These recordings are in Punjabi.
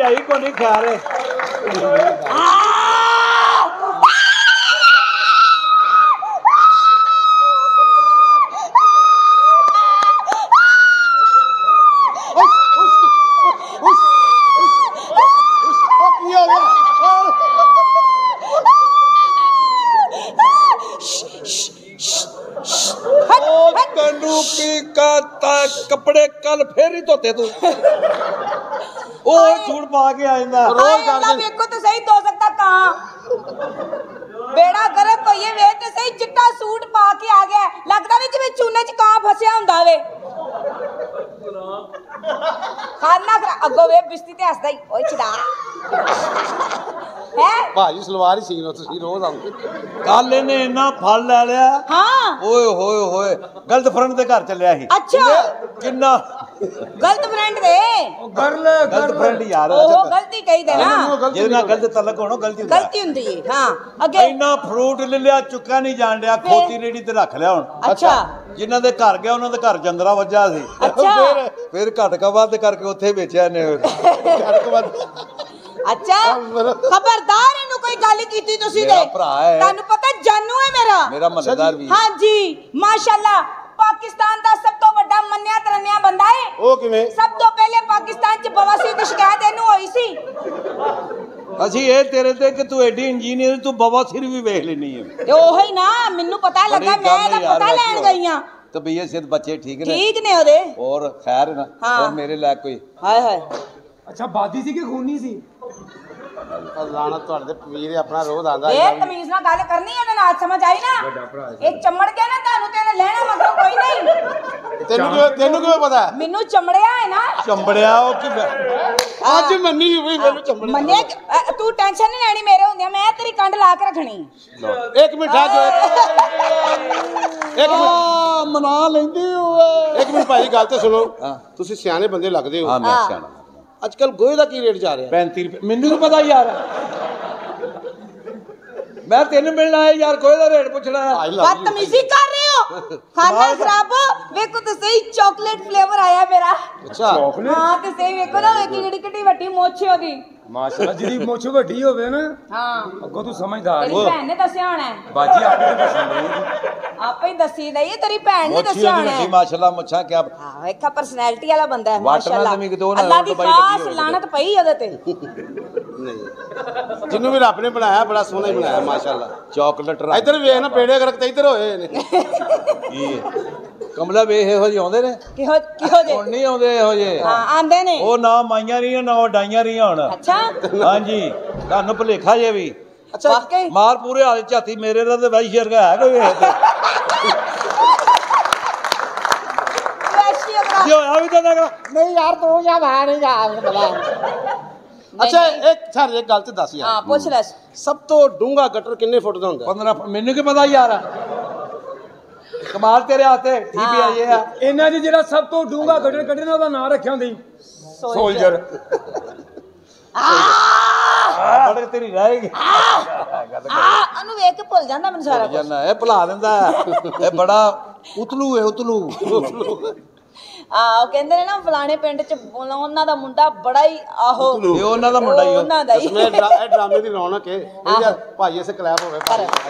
आई को नहीं खा रहे कपड़े कल फिर ही धोते तू सूट पा के आ जाता रोज देखो तो सही धो सकता कहां बेड़ा गर्क होइए वे ते सही चिट्टा सूट पा के आ गया लगदा नहीं जिवें चूने च कां फसिया हुंदा वे खाना अगो वे बिस्ती ते हसदा ही ओए चिड़ा है भाजी सलवार ही सीनो तुसी रोज आउंदे कल इन्हें इन्ना फल ले लिया हां ओए होए होए गलत फ्रेंड दे घर चलिया ही अच्छा किन्ना गलत फ्रेंड दे गलत फ्रेंड यार ओ गलती कही दे ना जे ना गलत तलक होनो गलती हुंदी है हां अगे इन्ना फ्रूट ले लिया चुका नहीं जान दिया खोती रेडी ते रख लिया हुन अच्छा जिन्हां दे घर गया उन्हां दे घर जंदरा वज्जा सी अच्छा फिर घट का वाद करके उत्थे बेचया ने घट का वाद अच्छा खबरदार इनु कोई गाली कीती तुसी दे तानू पता जानू है मेरा मजेदार भी हां जी माशाल्लाह पाकिस्तान दा सब तो बड़ा मन्निया तरन्निया बंदा है ओ किवें सब तो पहले पाकिस्तान च बवासीर दी शिकायत इनु होई सी ਅਸੀਂ ਇਹ ਤੇਰੇ ਤੇ ਕਿ ਤੂੰ ਐਡੀ ਇੰਜੀਨੀਅਰ ਤੂੰ ਬਵਾਸੀਰ ਵੀ ਵੇਖ ਲੈਣੀ ਹੈ ਤੇ ਉਹੀ ਨਾ ਮੈਨੂੰ ਪਤਾ ਲੱਗਾ ਮੈਂ ਇਹਦਾ ਪਤਾ ਲੈਣ ਗਈ ਆ ਤਬੀਅਤ ਸਿਹਤ ਬੱਚੇ ਠੀਕ ਨੇ ਉਹਦੇ ਔਰ ਖੈਰ ਨਾ ਔਰ ਮੇਰੇ ਲਈ ਕੋਈ ਹਾਏ ਹਾਏ ਅੱਛਾ ਬਾਦੀ ਸੀ ਕਿ ਖੂਨੀ ਸੀ ਲਾਣਾ ਤੁਹਾਡੇ ਪੀਰ ਆਪਣਾ ਰੋਜ਼ ਆਂਦਾ ਇਹ ਤਮੀਜ਼ ਨਾਲ ਗੱਲ ਕਰਨੀ ਇਹਦੇ ਨਾਲ ਸਮਝ ਆਈ ਨਾ ਇਹ ਚਮੜ ਗਿਆ ਨਾ ਤੁਹਾਨੂੰ ਤੇ ਲੈਣਾ ਮਤਲਬ ਕੋਈ ਨਹੀਂ ਤੈਨੂੰ ਕਿਵੇਂ ਪਤਾ ਮੈਨੂੰ ਚਮੜਿਆ ਹੈ ਨਾ ਚੰਬੜਿਆ ਉਹ ਕਿ ਅੱਜ ਮੰਨੀ ਹੋਈ ਮੈਨੂੰ ਚੰਬੜਿਆ ਮੰਨੇ ਤੂੰ ਟੈਨਸ਼ਨ ਨਹੀਂ ਲੈਣੀ ਮੇਰੇ ਹੁੰਦਿਆਂ ਮੈਂ ਤੇਰੀ ਕੰਡ ਲਾ ਕੇ ਰੱਖਣੀ ਇੱਕ ਮਿੰਟ ਆ ਜੋ ਇੱਕ ਮਿੰਟ ਮਨਾ ਲੈਂਦੇ ਓਏ ਇੱਕ ਮਿੰਟ ਭਾਈ ਗੱਲ ਤੇ ਸੁਣੋ ਤੁਸੀਂ ਸਿਆਣੇ ਬੰਦੇ ਲੱਗਦੇ ਹੋ ਹਾਂ ਮੈਂ ਸਿਆਣਾ ਅੱਜ ਕੱਲ ਗੋਹੇ ਦਾ ਕੀ ਰੇਟ ਜਾ ਰਿਹਾ 35 ਰੁਪਏ ਮੈਨੂੰ ਨਹੀਂ ਪਤਾ ਯਾਰ ਮੈਂ ਤੈਨੂੰ ਮਿਲਣ ਆਇਆ ਯਾਰ ਕੋਈ ਦਾ ਰੇਟ ਪੁੱਛਣਾ ਬਦਤਮੀਜ਼ੀ ਕਰ ਰਹੇ ਹੋ ਖਾਣਾ ਖਰਾਬ ਵੇਖੋ ਤੇ ਸਹੀ ਚਾਕਲੇਟ ਫਲੇਵਰ ਆਇਆ ਮੇਰਾ ਅੱਛਾ ਹਾਂ ਤੇ ਸਹੀ ਵੇਖੋ ਨਾ ਵੇਖੀ ਕਿਹੜੀ ਕਿੱਡੀ ਵੱਡੀ ਮੋਛ ਉਹਦੀ ਮਾਸ਼ਾਅੱਲਾ ਜਿਹਦੀ ਮੁੱਛ ਵੱਡੀ ਹੋਵੇ ਨਾ ਹਾਂ ਅੱਗੋਂ ਤੂੰ ਸਮਝਦਾਰ ਤੇਰੀ ਭੈਣ ਨੇ ਦੱਸਿਆ ਹੋਣਾ ਬਾਜੀ ਆਪੇ ਤਾਂ ਦੱਸਣ ਆਪੇ ਹੀ ਦੱਸੀ ਦਈ ਤੇਰੀ ਭੈਣ ਨੇ ਦੱਸਿਆ ਹੋਣਾ ਮਾਸ਼ਾਅੱਲਾ ਮੁੱਛਾਂ ਕਿਆ ਹਾਂ ਵੇਖਾ ਪਰਸਨੈਲਿਟੀ ਵਾਲਾ ਬੰਦਾ ਹੈ ਮਾਸ਼ਾਅੱਲਾ ਅੱਲਾਹ ਅੱਲਾਹ ਦੀ ਖਾਸ ਲਾਨਤ ਪਈ ਉਹਦੇ ਤੇ ਨਹੀਂ ਜਿਹਨੂੰ ਵੀ ਰੱਬ ਨੇ ਬਣਾਇਆ ਬੜਾ ਸੋਹਣਾ ਹੀ ਬਣਾਇਆ ਮਾਸ਼ਾਅੱਲਾ ਚਾਕਲੇਟ ਇੱਧਰ ਵੇਖ ਨਾ ਪੇੜੇ ਕਰਕ ਤੇ ਇੱਧਰ ਹੋਏ ਨੇ ਕੀ ਕਮਲਾ ਵੇਖ ਇਹੋ ਜਿਹੇ ਆਉਂਦੇ ਨੇ ਕਿਹੋ ਜੇ ਹੁਣ ਨਹੀਂ ਆਉਂਦੇ ਇਹੋ ਜਿਹੇ ਹਾਂ ਆਂਦੇ ਨੇ ਉਹ ਨਾ ਮਾਈਆਂ ਰਹੀਆਂ ਨਾ ਡਾਈਆਂ ਰਹੀਆਂ ਹੁਣ ਅੱਛਾ ਹਾਂਜੀ ਤੁਹਾਨੂੰ ਭੁਲੇਖਾ ਜੇ ਵੀ ਅੱਛਾ ਵਾਕਈ ਮਾਰ ਪੂਰੇ ਹਾਲ ਝਾਤੀ ਮੇਰੇ ਦਾ ਤੇ ਬਾਈ ਸ਼ਰਗਾ ਹੈ ਕੋਈ ਇਹ ਜੋ ਆ ਵੀ ਤਾਂ ਨਹੀਂ ਯਾਰ ਤੂੰ ਜਾਂ ਮੈਂ ਨਹੀਂ ਜਾ ਅੱਛਾ ਇੱਕ ਗੱਲ ਤੇ ਦੱਸ ਯਾਰ ਹਾਂ ਪੁੱਛ ਲੈ ਸਭ ਤੋਂ ਡੂੰਘਾ ਗਟਰ ਕਿੰਨੇ ਫੁੱਟ ਦਾ ਹੁੰਦਾ 15 ਮੈਨੂੰ ਕੀ ਪਤਾ ਯਾਰ ਕਮਾਲ ਤੇਰੇ ਹੱਥੇ ਠੀਕ ਹੀ ਆਏ ਆ ਇਹਨਾਂ ਦੀ ਜਿਹੜਾ ਸਭ ਤੋਂ ਡੂੰਘਾ ਗਟਰ ਕੱਢਣਾ ਉਹਦਾ ਨਾਂ ਰੱਖਿਆ ਹੁੰਦੀ ਸੋਲਜਰ ਬੜੇ ਤੇਰੀ ਰਹੇਗੀ ਉਹਨੂੰ ਵੇਖ ਕੇ ਭੁੱਲ ਜਾਂਦਾ ਮੈਨੂੰ ਸਾਰਾ ਕੁਝ ਇਹ ਭੁਲਾ ਦਿੰਦਾ ਇਹ ਬੜਾ ਉਤਲੂ ਹੈ ਉਤਲੂ ਉਹ ਕਹਿੰਦੇ ਨੇ ਨਾ ਫਲਾਣੇ ਪਿੰਡ ਚ ਉਹਨਾਂ ਦਾ ਮੁੰਡਾ ਬੜਾ ਹੀ ਆਹੋ ਇਹ ਉਹਨਾਂ ਦਾ ਮੁੰਡਾ ਹੀ ਉਹਨਾਂ ਦਾ ਹੀ ਇਹ ਡਰਾਮੇ ਦੀ ਰੌਣਕ ਹੈ ਭਾਈ ਇਸੇ ਕਲੈਪ ਹੋਵੇ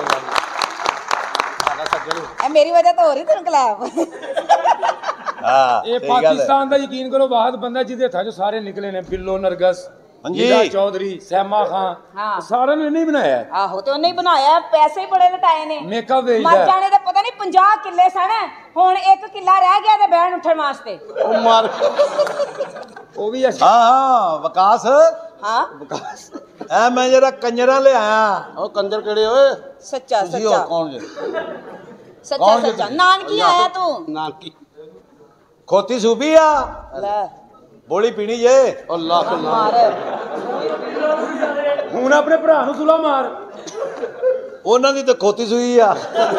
ਇਹ ਮੇਰੀ ਵਜ੍ਹਾ ਤੋਂ ਹੋ ਰਹੀ ਤੈਨੂੰ ਕਲੈਪ ਹਾਂ ਇਹ ਪਾਕਿਸਤਾਨ ਦਾ ਯਕੀਨ ਕਰੋ ਵਾਹਦ ਬੰਦਾ ਜਿਹਦੇ ਹੱਥਾਂ ਚੋਂ ਸਾਰੇ ਨਿਕਲੇ ਨੇ ਬਿੱਲੋ ਨਰਗਸ ਹੀਰਾ ਚੌਧਰੀ ਸੈਮਾ ਖਾਨ ਸਾਰਿਆਂ ਨੂੰ ਇਹਨੇ ਹੀ ਬਣਾਇਆ ਆਹੋ ਤੇ ਉਹਨੇ ਹੀ ਬਣਾਇਆ ਪੈਸੇ ਹੀ ਬੜੇ ਲਟਾਏ ਨੇ ਮੇਕਅਪ ਵੇਚਦਾ ਮਰ ਜਾਣੇ ਦੇ ਪਤਾ ਨਹੀਂ 50 ਕਿੱਲੇ ਸਨ ਹੁਣ 1 ਕਿੱਲਾ ਰਹਿ ਗਿਆ ਤੇ ਬਹਿਣ ਉੱਠਣ ਵਾਸਤੇ ਉਹ ਮਾਰ ਉਹ ਵੀ ਹਾਂ ਵਿਕਾਸ ਹਾਂ ਵਿਕਾਸ ਐ ਮੈਂ ਜਰਾ ਕੰਜਰਾਂ ਲੈ ਆਇਆ ਉਹ ਕੰਜਰ ਕਿਹੜੇ ਓਏ ਸੱਚਾ ਸੱਚਾ ਕੌਣ ਜੇ ਸੱਚਾ ਨਾਨਕੀ ਆਇਆ ਤੂੰ ਨਾਨਕੀ ਖੋਤੀ ਸੂਬੀ ਆ ਲੈ ਬੋਲੀ ਪੀਣੀ ਜੇ ਅੱਲਾਹ ਕੇ ਨਾਮ ਮਾਰ ਹੁਣ ਆਪਣੇ ਭਰਾ ਨੂੰ ਸੁਲਾ ਮਾਰ ਉਹਨਾਂ ਦੀ ਤਾਂ ਖੋਤੀ ਸੂਈ ਆ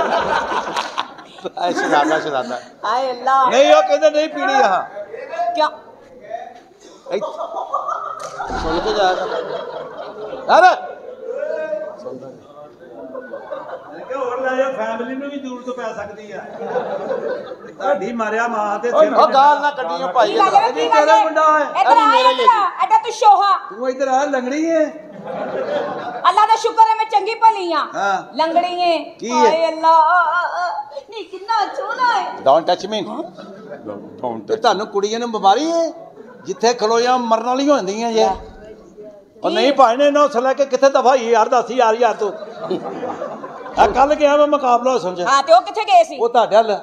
ਐ ਸ਼ਰਾਦਾ ਹਾਏ ਅੱਲਾ ਨਹੀਂ ਉਹ ਕਹਿੰਦੇ ਨਹੀਂ ਪੀਣੀ ਆ ਕਿਉਂ ਸੁਣ ਕੇ ਜਾਏਗਾ ਯਾਰ ਇਹ ਫੈਮਿਲੀ ਨੂੰ ਵੀ ਜ਼ਰੂਰਤ ਪੈ ਸਕਦੀ ਆ ਤੁਹਾਡੀ ਮਾਰਿਆ ਮਾਂ ਤੇ ਉਹ ਗਾਲ ਨਾ ਕੱਢੀਓ ਭਾਈ ਕੀ ਗੱਲ ਹੈ ਕੀ ਗੱਲ ਹੈ ਮੁੰਡਾ ਹੈ ਇੱਧਰ ਆ ਐਡਾ ਤੂੰ ਸ਼ੋਹਾ ਤੂੰ ਇੱਧਰ ਆ ਲੰਗੜੀ ਹੈ ਅੱਲਾ ਦਾ ਸ਼ੁਕਰ ਹੈ ਮੈਂ ਚੰਗੀ ਭਲੀ ਆ ਹਾਂ। ਲੰਗੜੀ ਹੈ ਕੀ ਹੈ? ਹਾਏ ਅੱਲਾ ਨੀ ਕਿੰਨਾ ਚੋਣਾ ਹੈ ਡੋਂਟ ਟੱਚ ਮੀ ਤੇ ਤੁਹਾਨੂੰ ਕੁੜੀਆਂ ਨੂੰ ਬਿਮਾਰੀ ਹੈ ਜਿੱਥੇ ਖਲੋਇਆ ਮਰਨ ਵਾਲੀ ਹੋ ਜਾਂਦੀਆਂ ਜੇ ਉਹ ਨਹੀਂ ਭਾਈ ਨੇ ਨਾ ਲੈ ਕੇ ਕਿੱਥੇ ਦਫਾ ਯਾਰ ਦੱਸ ਯਾਰ ਤੂੰ ਆ ਕੱਲ ਗਿਆ ਮੈਂ ਮੁਕਾਬਲਾ ਸੁਣ ਜਾ ਹਾਂ ਤੇ ਉਹ ਕਿੱਥੇ ਗਏ ਸੀ ਉਹ ਤੁਹਾਡੇ ਹੱਲ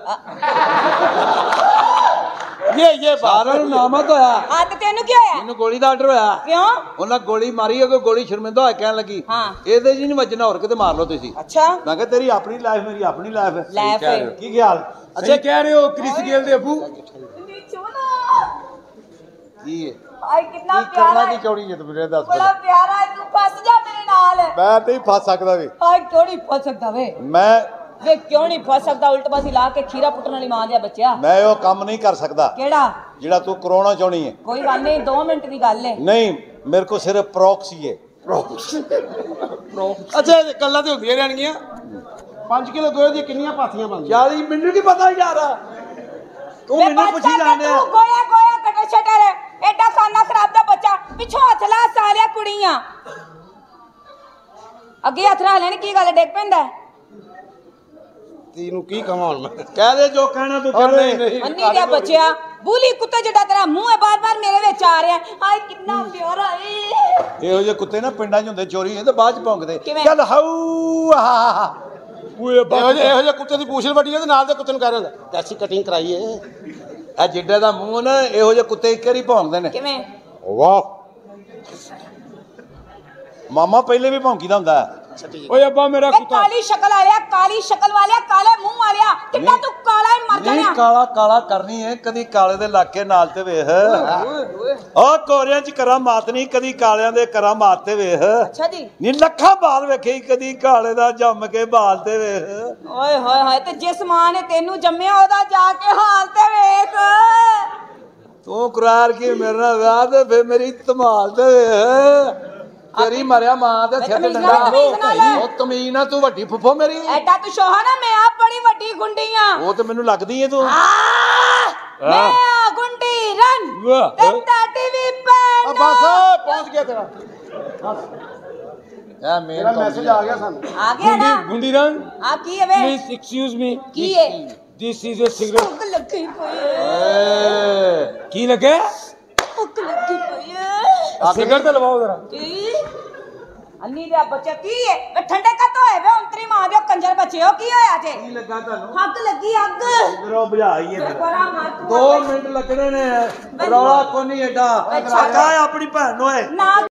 ਇਹ ਸਾਰਿਆਂ ਨੂੰ ਨਾਮਤ ਹੋਇਆ ਹਾਂ ਤੇ ਤੈਨੂੰ ਕੀ ਹੋਇਆ ਮੈਨੂੰ ਗੋਲੀ ਦਾ ਆਰਡਰ ਹੋਇਆ ਕਿਉਂ ਉਹਨਾਂ ਗੋਲੀ ਮਾਰੀ ਉਹ ਗੋਲੀ ਸ਼ਰਮਿੰਦਾ ਹੋਇਆ ਕਹਿਣ ਲੱਗੀ ਹਾਂ। ਇਹਦੇ ਜੀ ਨਹੀਂ ਵੱਜਣਾ ਹੋਰ ਕਿਤੇ ਮਾਰ ਲਓ ਤੁਸੀਂ ਅੱਛਾ ਮੈਂ ਕਿਹਾ ਤੇਰੀ ਆਪਣੀ ਲਾਈਫ ਮੇਰੀ ਆਪਣੀ ਲਾਈਫ ਹੈ ਲੈ ਫਿਰ ਕੀ ਖਿਆਲ ਅੱਛਾ ਕਹਿ ਰਹੇ ਹੋ ਕ੍ਰਿਸ ਗੇਲ ਦੇ ਅੱਬੂ ਨੀ ਚੋਣਾ ਕੀ ਹੈ ਹਾਏ ਕਿੰਨਾ ਕੀ ਕਰਨਾ ਪਿਆਰਾ ਕੀ ਹੈ ਚੌੜੀ ਹੈ ਤੂੰ ਮੇਰੇ ਦੱਸ ਬੜਾ ਪਿਆਰਾ ਹੈ ਤੂੰ ਫਸ ਜਾ ਮੇਰੇ ਨਾਲ ਮੈਂ ਤੇ ਹੀ ਫਸ ਸਕਦਾ ਵੀ ਹਾਏ ਕਿਉਂ ਨਹੀਂ ਫਸ ਸਕਦਾ ਵੇ ਮੈਂ ਵੇ ਕਿਉਂ ਨਹੀਂ ਫਸ ਸਕਦਾ ਉਲਟ ਪਾਸੀ ਲਾ ਕੇ ਖੀਰਾ ਪੁੱਟਣ ਵਾਲੀ ਮਾਂ ਦਿਆ ਬੱਚਿਆ ਮੈਂ ਉਹ ਕੰਮ ਨਹੀਂ ਕਰ ਸਕਦਾ ਕਿਹੜਾ ਜਿਹੜਾ ਤੂੰ ਕਰਾਉਣਾ ਚਾਹਣੀ ਹੈ ਕੋਈ ਗੱਲ ਨਹੀਂ 2 ਮਿੰਟ ਦੀ ਗੱਲ ਹੈ ਨਹੀਂ ਮੇਰੇ ਕੋ ਸਿਰਫ ਪ੍ਰੋਕਸੀ ਹੈ ਅੱਛਾ ਗੱਲਾਂ ਤੇ ਹੁੰਦੀਆਂ ਰਹਿਣਗੀਆਂ 5 ਕਿਲੋ ਗੋਹੇ ਦੀਆਂ ਕਿੰਨੀਆਂ ਪਾਥੀਆਂ ਬਣਦੀਆਂ 40 ਮੈਨੂੰ ਕੀ ਪਤਾ ਯਾਰ ਤੂੰ ਵੇ ਮੈਨੂੰ ਬੱਚਾ ਪੁੱਛੀ ਤੇ ਜਾਂਦੇ ਤੂੰ ਗੋਇਆ ਗੋਇਆ ਕਟਰ ਛਟਰ ਐਡਾ ਖਾਨਾ ਖਰਾਬ ਦਾ ਬੱਚਾ ਪਿੱਛੋਂ ਹੱਥ ਲਾ ਸਾਲਿਆ ਕੁੜੀਆਂ ਅੱਗੇ ਹੱਥ ਲਾ ਲੈਣ ਕੀ ਗੱਲ ਡਿੱਗ ਪੈਂਦਾ ਤੈਨੂੰ ਕੀ ਕਹਾਂ ਹੁਣ ਮੈਂ ਕਹਿ ਦੇ ਜੋ ਕਹਿਣਾ ਤੂੰ ਕਰ ਦੇ ਅੰਨੀ ਦਾ ਬੱਚਿਆ ਬੂਲੀ ਕੁੱਤੇ ਜਿਹੜਾ ਤੇਰਾ ਮੂੰਹ ਹੈ ਬਾਰ-ਬਾਰ ਮੇਰੇ ਵਿੱਚ ਆ ਰਿਹਾ ਹਾਏ ਕਿੰਨਾ ਪਿਆਰਾ ਏ ਇਹੋ ਜਿਹੇ ਕੁੱਤੇ ਨਾ ਪਿੰਡਾਂ 'ਚ ਹੁੰਦੇ ਚੋਰੀ ਹੁੰਦੇ ਬਾਅਦ 'ਚ ਭੌਂਕਦੇ ਕਿਵੇਂ? ਚੱਲ ਹਾਊ ਆਹਾ ਇਹੋ ਜਿਹੇ ਕੁੱਤੇ ਦੀ ਪੂਛਲ ਵੱਡੀ ਹੈ ਤੇ ਨਾਲ ਦੇ ਕੁੱਤੇ ਨੂੰ ਕਹਿ ਰਿਹਾ ਕੈਸੀ ਕਟਿੰਗ ਕਰਾਈ ਏ ਇਹ ਜਿੱਡੇ ਦਾ ਮੂੰਹ ਨਾ ਇਹੋ ਜਿਹੇ ਕੁੱਤੇ ਇੱਕ ਵਾਰੀ ਭੌਂਕਦੇ ਨੇ ਕਿਵੇਂ ਵਾਹ ਮਾਮਾ ਪਹਿਲੇ ਵੀ ਭੌਂਕੀਦਾ ਹੁੰਦਾ ਹੈ ਓਏ ਅੱਬਾ ਮੇਰਾ ਵੇ ਕੁੱਤਾ ਕਾਲੀ ਸ਼ਕਲ ਵਾਲਿਆ ਕਾਲੀ ਸ਼ਕਲ ਵਾਲਿਆ ਕਾਲੇ ਮੂੰਹ ਵਾਲਿਆ ਕਿੰਨਾ ਤੂੰ ਕਾਲਾ ਹੀ ਮਰ ਨਹੀਂ ਜਾਣਾ ਕਾਲਾ ਕਾਲਾ ਕਰਨੀ ਹੈ ਕਦੀ ਕਾਲੇ ਦੇ ਲਾਕੇ ਨਾਲ ਤੇ ਵੇਖ ਉਹ ਕੋਰਿਆਂ 'ਚ ਕਰਾਂ ਮਾਤ ਨਹੀਂ ਕਦੀ ਕਾਲਿਆਂ ਦੇ ਕਰਾਂ ਮਾਤ ਤੇ ਵੇਖ ਅੱਛਾ ਜੀ ਨੀ ਲੱਖਾਂ ਬਾਲ ਵੇਖੇ ਕਦੀ ਕਾਲੇ ਦਾ ਜੰਮ ਕੇ ਬਾਲ ਤੇ ਵੇਖ ਓਏ ਹੋਏ ਹੋਏ ਤੇ ਜਿਸ ਮਾਂ ਨੇ ਤੈਨੂੰ ਜੰਮਿਆ ਉਹਦਾ ਜਾ ਕੇ ਹਾਲ ਤੇ ਵੇਖ ਤੂੰ ਕਰਾਰ ਕੀ ਮੇਰੇ ਨਾਲ ਵਿਆਹ ਤੇ ਫੇ ਮੇਰੀ ਧਮਾਲ ਤੇ ਵੇਖ ਤੇਰੀ ਮਰਿਆ ਮਾਂ ਦੇ ਸਿਰ ਤੇ ਤਮੀਜ਼ ਨਾਲ, ਤਮੀਜ਼ ਨਾਲ। ਡੰਡਾ ਉਹ ਤਮੀਜ਼ ਨਾ ਤੂੰ ਵੱਡੀ ਫੁੱਫੋ ਮੇਰੀ ਐਡਾ ਤੂੰ ਸ਼ੋਹਾ ਨਾ ਮੈਂ ਆਪ ਬੜੀ ਵੱਡੀ ਗੁੰਡੀ ਆ ਉਹ ਤੇ ਮੈਨੂੰ ਲੱਗਦੀ ਏ ਤੂੰ ਮੈਂ ਆ ਗੁੰਡੀ ਰਨ ਵਾਹ। ਤੇ ਟੀਵੀ ਪੈਨ ਬਸ ਪਹੁੰਚ ਗਿਆ ਤੇਰਾ ਇਹ ਮੇਨ ਤੇਰਾ ਮੈਸੇਜ ਆ ਗਿਆ ਸਾਨੂੰ ਆ ਗਿਆ ਨਾ ਗੁੰਡੀ ਰੰਗ ਆ ਕੀ ਹੈ ਵੇ ਪਲੀਜ਼ ਐਕਸਕਿਊਜ਼ ਮੀ ਕੀ ਹੈ ਦਿਸ ਇਜ਼ ਅ ਸਿਗਰਟ ਭੁੱਖ ਲੱਗੀ ਪਈ ਹੈ ਕੀ ਲੱਗੇ ਭੁੱਖ ਲੱਗੀ ਪਈ ਹੈ ਸਿਗਰਟ ਤੇ ਲਵਾਓ ਜਰਾ ਕੀ ਅੰਨੀ ਦਾ ਬੱਚਾ ਕੀ ਹੈ ਵੇ ਠੰਡੇ ਕਾ ਹੋਏ ਵੇ ਉਂਤਰੀ ਮਾਂ ਦੇ ਕੰਜਰ ਬੱਚਿਓ ਕੀ ਹੋਇਆ ਜੇ ਕੀ ਲੱਗਾ ਤੁਹਾਨੂੰ ਅੱਗ ਲੱਗੀ ਅੱਗ ਇਧਰੋਂ ਬੁਝਾਈਏ ਫਿਰ ਬੜਾ ਮਾਰ 2 ਮਿੰਟ ਲੱਗਣੇ ਨੇ ਰੌਲਾ ਕੋਈ ਨਹੀਂ ਐਡਾ ਅੱਛਾ। ਕਾਕਾ ਆਪਣੀ ਭੈਣ ਨੂੰ ਏ ਨਾ